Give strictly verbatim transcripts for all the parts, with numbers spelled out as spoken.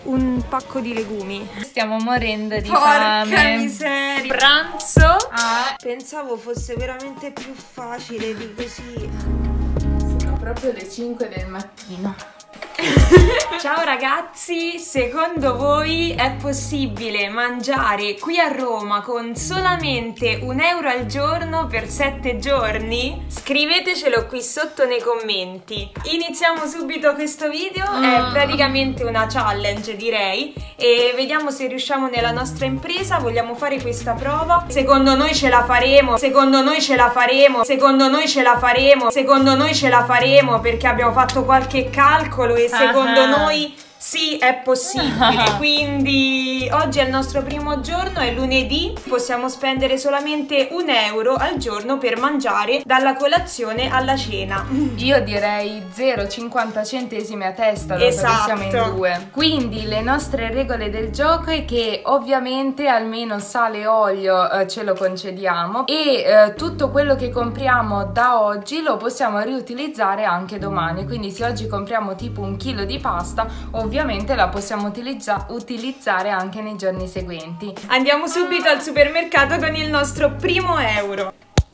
un pacco di legumi. Stiamo morendo di Porca fame. miseria. Pranzo. Ah, pensavo fosse veramente più facile di così. sono proprio le cinque del mattino. Ciao ragazzi, secondo voi è possibile mangiare qui a Roma con solamente un euro al giorno per sette giorni? Scrivetecelo qui sotto nei commenti. Iniziamo subito questo video, mm. è praticamente una challenge direi, e vediamo se riusciamo nella nostra impresa. Vogliamo fare questa prova? Secondo noi ce la faremo, secondo noi ce la faremo, secondo noi ce la faremo, secondo noi ce la faremo perché abbiamo fatto qualche calcolo e secondo uh-huh. noi sì, è possibile. Quindi oggi è il nostro primo giorno, è lunedì, possiamo spendere solamente un euro al giorno per mangiare dalla colazione alla cena. Io direi zero virgola cinquanta centesimi a testa, dato esatto. che siamo in due. Quindi le nostre regole del gioco è che ovviamente almeno sale e olio eh, ce lo concediamo e eh, tutto quello che compriamo da oggi lo possiamo riutilizzare anche domani. Quindi se oggi compriamo tipo un chilo di pasta, ovviamente Ovviamente la possiamo utilizza utilizzare anche nei giorni seguenti. Andiamo subito al supermercato con il nostro primo euro.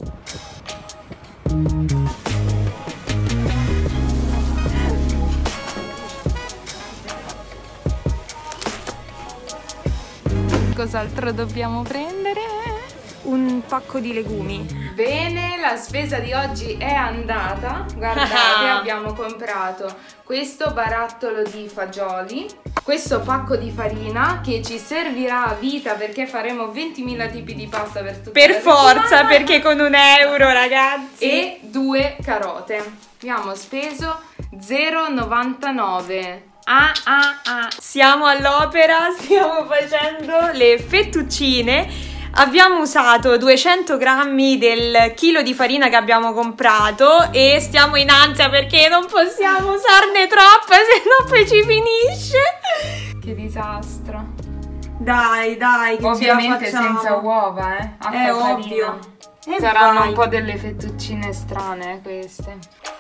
Cos'altro dobbiamo prendere? Un pacco di legumi. Bene, la spesa di oggi è andata. Guardate, abbiamo comprato questo barattolo di fagioli, questo pacco di farina che ci servirà a vita perché faremo ventimila tipi di pasta per tutta per la forza, settimana. Perché con un euro ragazzi. E due carote. Abbiamo speso zero virgola novantanove. Ah ah ah. Siamo all'opera, stiamo facendo le fettuccine. Abbiamo usato duecento grammi del chilo di farina che abbiamo comprato e stiamo in ansia perché non possiamo usarne troppe, se no poi ci finisce. Che disastro. Dai, dai, che ovviamente ce la facciamo. Senza uova, eh? Acqua È e farina. ovvio. E saranno vai. un po' delle fettuccine strane, eh, queste.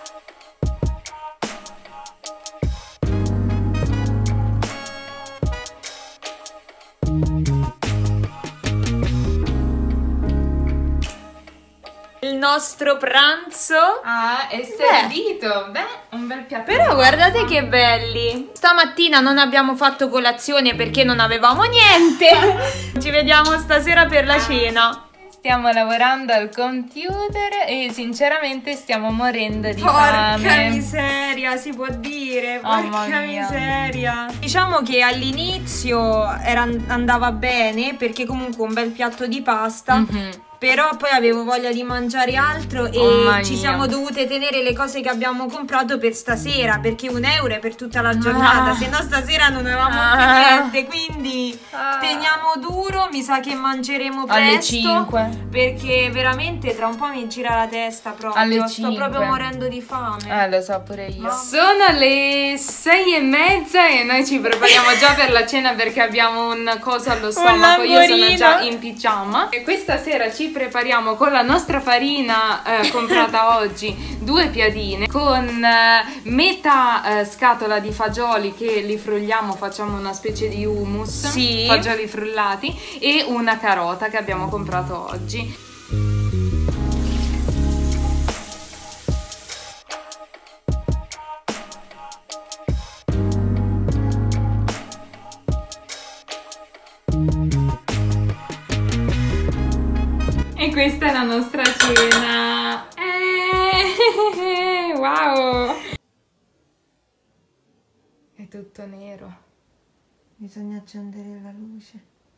Il nostro pranzo ah, è servito. Beh, Beh un bel piatto. Però guardate che belli. Stamattina non abbiamo fatto colazione perché non avevamo niente. Ci vediamo stasera per la cena. Stiamo lavorando al computer e sinceramente stiamo morendo di Porca fame. Porca miseria, si può dire. Mamma Porca mia. miseria. Diciamo che all'inizio andava bene perché comunque un bel piatto di pasta. Mm-hmm. Però poi avevo voglia di mangiare altro e oh ci siamo dovute tenere le cose che abbiamo comprato per stasera, perché un euro è per tutta la giornata, ah. se no stasera non avevamo ah. più niente, quindi ah. teniamo duro, mi sa che mangeremo presto. Alle cinque. Perché veramente tra un po' mi gira la testa proprio, Alle sto cinque. proprio morendo di fame. Eh, lo so pure io. Ma... Sono le sei e mezza e noi ci prepariamo già per la cena perché abbiamo un coso allo stomaco, io sono già in pigiama. E questa sera ci prepariamo con la nostra farina eh, comprata oggi due piadine con eh, metà eh, scatola di fagioli che li frulliamo, facciamo una specie di hummus, sì. fagioli frullati, e una carota che abbiamo comprato oggi. E questa è la nostra cena. Eh, wow! È tutto nero. Bisogna accendere la luce.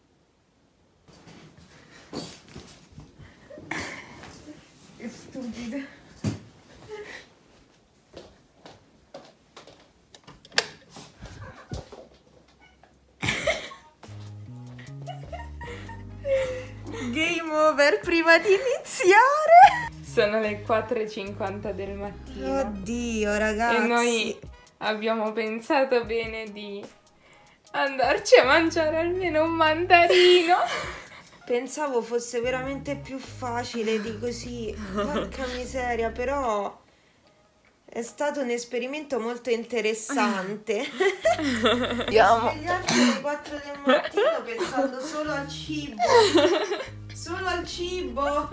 Che stupido. Game over prima di iniziare. Sono le quattro e cinquanta del mattino. Oddio ragazzi. E noi abbiamo pensato bene di andarci a mangiare almeno un mandarino. Pensavo fosse veramente più facile di così. Porca miseria, però È stato un esperimento molto interessante. Andiamo. Svegliarsi alle quattro del mattino pensando solo al cibo. Solo al cibo.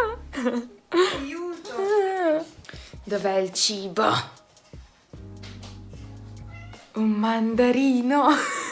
Aiuto. Dov'è il cibo? Un mandarino.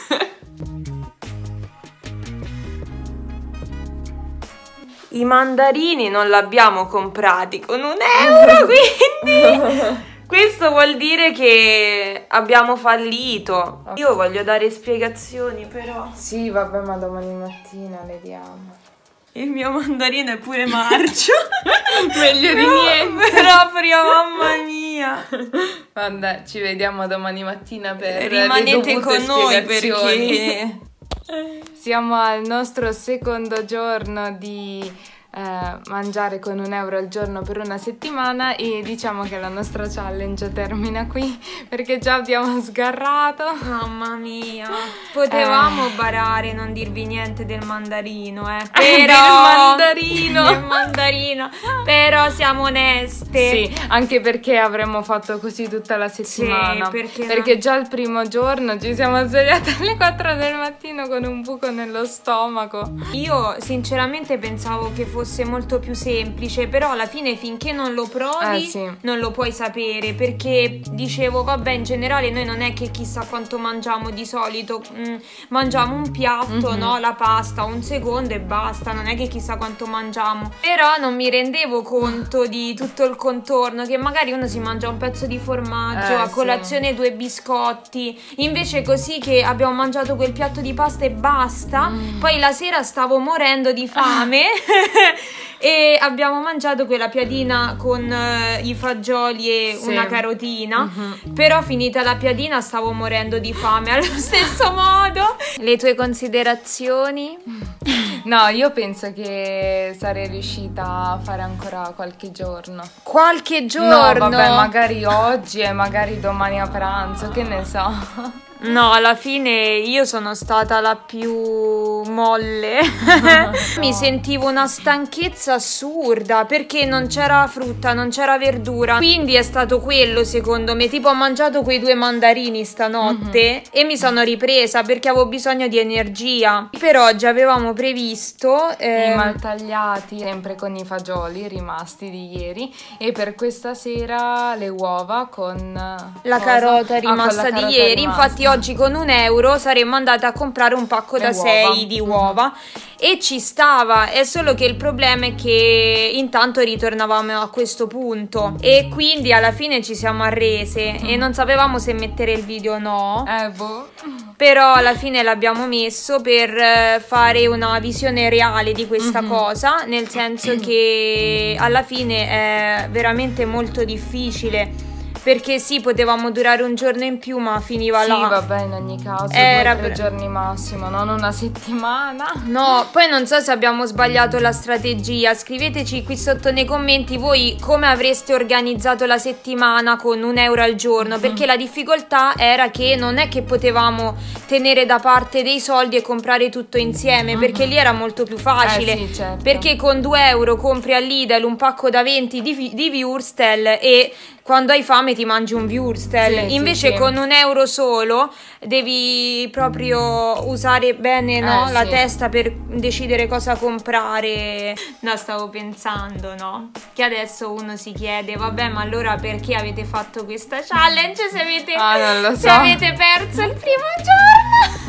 I mandarini non l'abbiamo comprati con un euro, quindi questo vuol dire che abbiamo fallito. Io voglio dare spiegazioni, però. Sì, vabbè, ma domani mattina le diamo. Il mio mandarino è pure marcio. Meglio di niente. Proprio, mamma mia. Vabbè, ci vediamo domani mattina per Rimanete le con noi spiegazioni. perché siamo al nostro secondo giorno di eh, mangiare con un euro al giorno per una settimana e diciamo che la nostra challenge termina qui perché già abbiamo sgarrato. Mamma mia, potevamo eh. barare, non dirvi niente del mandarino, eh. Però Però del mandarino. del mandarino. Però siamo oneste. Sì, anche perché avremmo fatto così tutta la settimana. Sì, perché, perché no? già il primo giorno ci siamo svegliate alle quattro del mattino con un buco nello stomaco. Io sinceramente pensavo che fosse molto più semplice, però alla fine finché non lo provi eh, sì. non lo puoi sapere, perché dicevo vabbè, in generale noi non è che chissà quanto mangiamo di solito, mm, mangiamo un piatto, mm-hmm. no, la pasta, un secondo e basta, non è che chissà quanto mangiamo, però non mi rendevo conto di tutto il contorno, che magari uno si mangia un pezzo di formaggio, eh, a colazione sì. due biscotti, invece così che abbiamo mangiato quel piatto di pasta e basta, mm. poi la sera stavo morendo di fame e abbiamo mangiato quella piadina con uh, i fagioli e sì. una carotina, mm-hmm. però finita la piadina stavo morendo di fame allo stesso modo. Le tue considerazioni? No, io penso che sarei riuscita a fare ancora qualche giorno. Qualche giorno? No, vabbè, magari oggi e magari domani a pranzo, che ne so. No, alla fine io sono stata la più molle. No. Mi sentivo una stanchezza assurda perché non c'era frutta, non c'era verdura. Quindi è stato quello, secondo me. Tipo ho mangiato quei due mandarini stanotte mm-hmm. e mi sono ripresa perché avevo bisogno di energia. Per oggi avevamo previsto eh... i maltagliati, sempre con i fagioli rimasti di ieri, e per questa sera le uova con la cosa? carota rimasta ah, la di ieri. Rimasta. Infatti oggi con un euro saremmo andate a comprare un pacco le da uova. sei di uova mm. e ci stava, è solo che il problema è che intanto ritornavamo a questo punto e quindi alla fine ci siamo arrese mm. e non sapevamo se mettere il video o no. Eh boh. Però alla fine l'abbiamo messo per fare una visione reale di questa mm-hmm. cosa, nel senso che alla fine è veramente molto difficile. Perché sì, potevamo durare un giorno in più, ma finiva sì, là. Sì, vabbè, in ogni caso, era due, tre giorni massimo, non una settimana. No, poi non so se abbiamo sbagliato la strategia. Scriveteci qui sotto nei commenti voi come avreste organizzato la settimana con un euro al giorno, mm. perché la difficoltà era che non è che potevamo tenere da parte dei soldi e comprare tutto insieme, mm. perché lì era molto più facile. Eh sì, certo. Perché con due euro compri al Lidl un pacco da venti di, di Würstel e quando hai fame ti mangi un Würstel, sì, invece sì, sì. con un euro solo devi proprio usare bene no, eh, la sì. testa per decidere cosa comprare. No, stavo pensando, no? Che adesso uno si chiede, vabbè, ma allora perché avete fatto questa challenge se avete, ah, non lo so. se avete perso il primo giorno?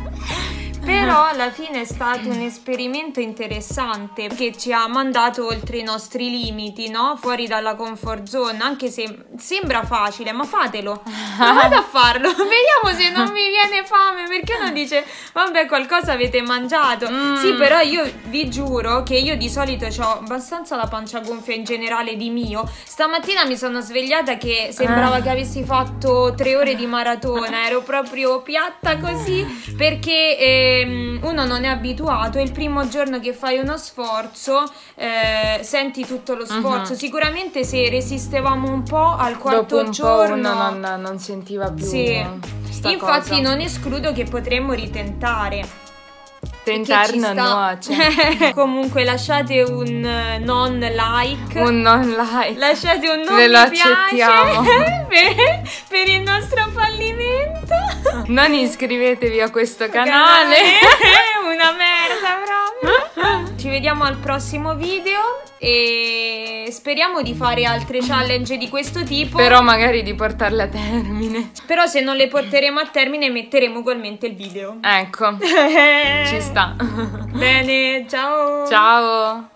Però alla fine è stato un esperimento interessante che ci ha mandato oltre i nostri limiti, no? Fuori dalla comfort zone, anche se sembra facile, ma fatelo, provate a farlo, vediamo se non mi viene fame, perché uno dice, vabbè, qualcosa avete mangiato. Mm. Sì, però io vi giuro che io di solito ho abbastanza la pancia gonfia in generale di mio. Stamattina mi sono svegliata che sembrava ah. che avessi fatto tre ore di maratona, ero proprio piatta così, perché... Eh, uno non è abituato, è il primo giorno che fai uno sforzo, eh, senti tutto lo sforzo. Uh-huh. Sicuramente se resistevamo un po' al quarto dopo un giorno po' uno non, non sentiva più sì. sta Infatti cosa. Non escludo che potremmo ritentare. interno no, cioè. Comunque lasciate un non like. Un non like. Lasciate un non Ve lo mi piace accettiamo. per, per il nostro fallimento. Non iscrivetevi a questo canale. Una merda proprio. Ci vediamo al prossimo video e speriamo di fare altre challenge di questo tipo. Però magari di portarle a termine. Però se non le porteremo a termine metteremo ugualmente il video. Ecco. Ci sta. Bene, ciao. Ciao.